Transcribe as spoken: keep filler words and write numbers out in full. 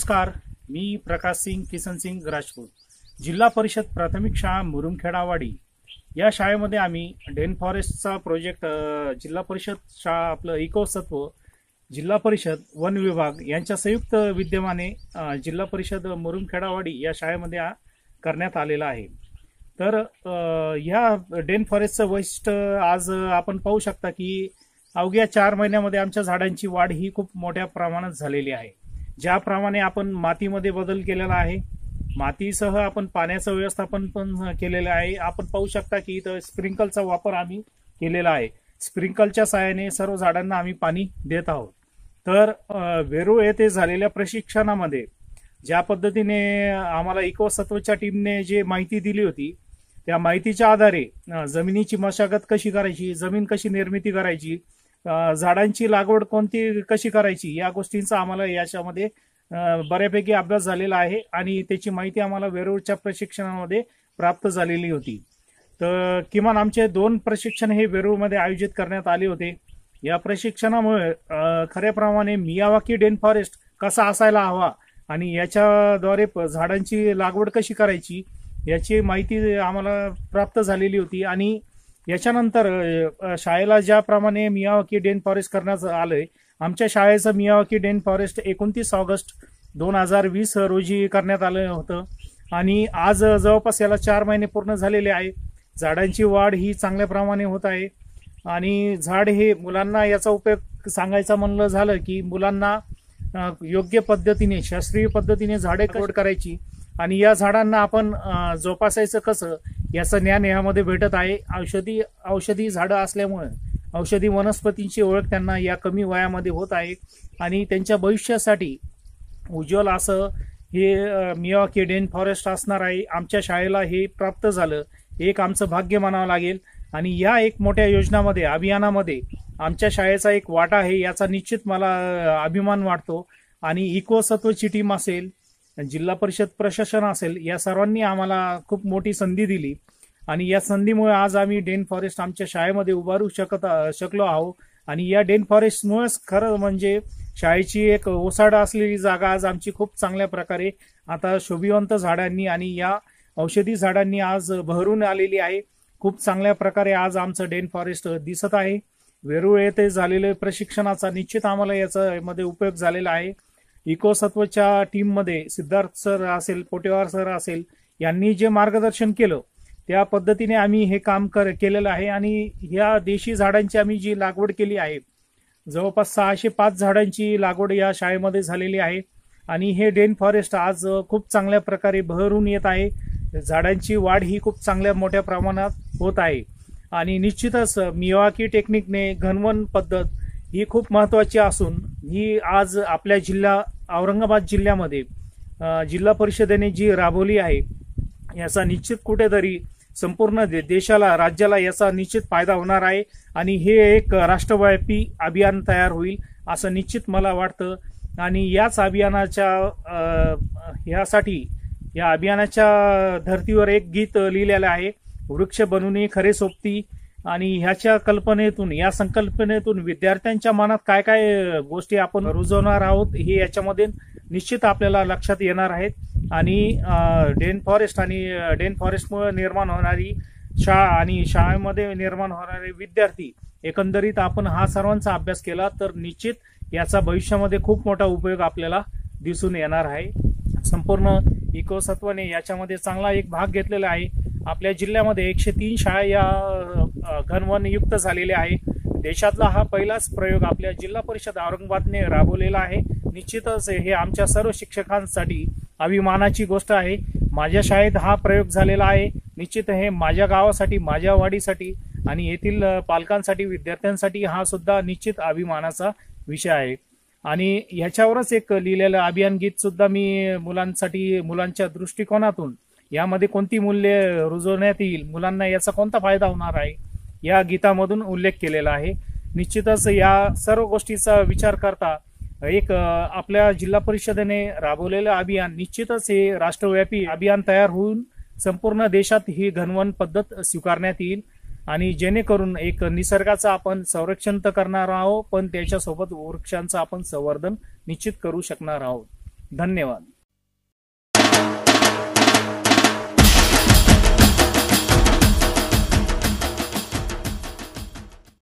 नमस्कार, मी प्रकाश सिंग किसन सिंग राजपूत. जिल्हा परिषद प्राथमिक शाळा मुरुमखेडावाडी या शाळेमध्ये आम्ही डेन फॉरेस्टचा प्रोजेक्ट जिल्हा परिषद शाळा आपलं इकोसत्व जिल्हा परिषद वन विभाग यांच्या संयुक्त विद्यमाने जिल्हा परिषद मुरुमखेडावाडी या शाळेमध्ये करण्यात आलेला आहे. तर या डेन फॉरेस्टचं वैशिष्ट्य आज आपण पाहू शकता की अवघ्या चार महिन्यामध्ये आमच्या झाडांची वाढ ही खूप मोठ्या प्रमाणात झालेली आहे. ज्याप्रमाणे आपण मातीमध्ये बदल केलेला आहे, मातीसह आपण पाण्याचं व्यवस्थापन पण केलेलं आहे. आपण पाहू शकता की इथं स्प्रिंकलचा वापर आम्ही केलेला आहे. स्प्रिंकलच्या सहाय्याने सर्व झाडांना आम्ही पाणी देत आहोत. तर वेरूळ येथे झालेल्या प्रशिक्षणामध्ये ज्या पद्धतीने आम्हाला इकोसत्वच्या टीमने जे माहिती दिली होती, त्या माहितीच्या आधारे जमिनीची मशागत कशी करायची, जमीन कशी निर्मिती करायची, झाडांची लागवड कोणती कशी करायची, या गोष्टींचा आम्हाला याच्यामध्ये बऱ्यापैकी अभ्यास झालेला आहे आणि त्याची माहिती आम्हाला वेरूळच्या प्रशिक्षणामध्ये प्राप्त झालेली होती. तर किमान आमचे दोन प्रशिक्षण हे वेरूळमध्ये आयोजित करण्यात आले होते. या प्रशिक्षणामुळे खऱ्याप्रमाणे मियावाकी डेन फॉरेस्ट कसा असायला हवा आणि याच्याद्वारे झाडांची लागवड कशी करायची याची माहिती आम्हाला प्राप्त झालेली होती. आणि याच्यानंतर शाळेला ज्याप्रमाणे मियावाकी डेन फॉरेस्ट करण्यात आलंय, आमच्या शाळेचं मियावाकी डेन फॉरेस्ट एकोणतीस ऑगस्ट दोन हजार वीस रोजी करण्यात आलं होतं आणि आज जवळपास याला चार महिने पूर्ण झालेले आहे. झाडांची वाढ ही चांगल्या प्रमाणे होत आहे आणि झाड हे मुलांना याचा उपयोग सांगायचा म्हणलं झालं की मुलांना योग्य पद्धतीने शास्त्रीय पद्धतीने झाडे लागवड करायची आणि या झाडांना आपण जोपासायचं कसं याचं ज्ञान यामध्ये भेटत आहे. औषधी औषधी झाडं असल्यामुळे औषधी वनस्पतींची ओळख त्यांना या कमी वयामध्ये होत आहे आणि त्यांच्या भविष्यासाठी उज्ज्वल असं हे मियावाकी डेन फॉरेस्ट असणार आहे. आमच्या शाळेला हे प्राप्त झालं, एक आमचं भाग्य मानावं लागेल. आणि या एक मोठ्या योजनामध्ये अभियानामध्ये आमच्या शाळेचा एक वाटा आहे, याचा निश्चित मला अभिमान वाटतो. आणि इकोसत्वची टीम असेल, जिल्हा परिषद प्रशासन असेल, या सर्वांनी आम्हाला खूप मोठी संधी दिली आणि या संधीमुळे आज आम्ही डेन फॉरेस्ट आमच्या शाळेमध्ये उभारू शकत शकलो आहोत. आणि या डेन फॉरेस्टमुळेच खरं म्हणजे शाळेची एक ओसाड असलेली जागा आज आमची खूप चांगल्या प्रकारे आता शोभिवंत झाडांनी आणि या औषधी झाडांनी आज बहरून आलेली आहे. खूप चांगल्या प्रकारे आज आमचं डेन फॉरेस्ट दिसत आहे. वेरूळ येथे झालेले प्रशिक्षणाचा निश्चित आम्हाला याच्यामध्ये उपयोग झालेला आहे. इकोसत्वच्या टीममध्ये सिद्धार्थ सर असेल, पोटेवार सर असेल, यांनी जे मार्गदर्शन केलं त्या पद्धतीने आम्ही हे काम कर केलेलं आहे. आणि या देशी झाडांची आम्ही जी लागवड केली आहे, जवळपास सहाशे पाच झाडांची लागवड या शाळेमध्ये झालेली आहे. आणि हे डेन फॉरेस्ट आज खूप चांगल्या प्रकारे बहरून येत आहे. झाडांची वाढ ही खूप चांगल्या मोठ्या प्रमाणात होत आहे. आणि निश्चितच मियावाकी टेक्निकने घनवन पद्धत ही खूप महत्वाची असून ही आज आपल्या जिल्हा औरंगाबाद जिल्ह्यामध्ये जिल्हा परिषदेने जी राबवली आहे, याचा निश्चित कुठेतरी संपूर्ण देशाला, राज्याला याचा निश्चित फायदा होणार आहे आणि हे एक राष्ट्रव्यापी अभियान तयार होईल असं निश्चित मला वाटतं. आणि याच अभियानाच्या यासाठी या अभियानाच्या धर्तीवर एक गीत लिहिलेलं आहे, वृक्ष बनवणे खरे सोबती. आणि ह्याच्या कल्पनेतून, या संकल्पनेतून विद्यार्थ्यांच्या मनात काय काय गोष्टी आपण रुजवणार आहोत हे याच्यामध्ये निश्चित आपल्याला लक्षात येणार आहेत. आणि डेन फॉरेस्ट आणि डेन फॉरेस्टमुळे निर्माण होणारी शाळा आणि शाळेमध्ये निर्माण होणारे विद्यार्थी, एकंदरीत आपण हा सर्वांचा अभ्यास केला तर निश्चित याचा भविष्यामध्ये खूप मोठा उपयोग आपल्याला दिसून येणार आहे. संपूर्ण इकोसत्वाने याच्यामध्ये चांगला एक भाग घेतलेला आहे. आपल्या जिल्ह्यामध्ये एकशे तीन शाळा या घनवनयुक्त झालेल्या आहे. देशातला हा पहिलाच प्रयोग आपल्या जिल्हा परिषद औरंगाबादने राबवलेला आहे. निश्चितच हे आमच्या सर्व शिक्षकांसाठी अभिमानाची गोष्ट आहे. माझ्या शाळेत हा प्रयोग झालेला आहे. निश्चित हे माझ्या गावासाठी, माझ्या वाडीसाठी आणि येथील पालकांसाठी, विद्यार्थ्यांसाठी हा सुद्धा निश्चित अभिमानाचा विषय आहे. आणि ह्याच्यावरच एक लिहिलेलं अभियान गीत सुद्धा मी मुलांसाठी, मुलांच्या दृष्टिकोनातून यामध्ये कोणती मूल्य रुजवण्यात येईल, मुलांना याचा कोणता फायदा होणार आहे, या गीतामधून उल्लेख केलेला आहे. निश्चितच या सर्व गोष्टीचा विचार करता एक आपल्या जिल्हा परिषदेने राबवलेलं अभियान निश्चितच हे राष्ट्रव्यापी अभियान तयार होऊन संपूर्ण देशात ही घनवन पद्धत स्वीकारण्यात येईल. आणि जेणेकरून एक निसर्गाचं आपण संरक्षण तर करणार आहोत, पण त्याच्यासोबत वृक्षांचं आपण संवर्धन निश्चित करू शकणार आहोत. धन्यवाद.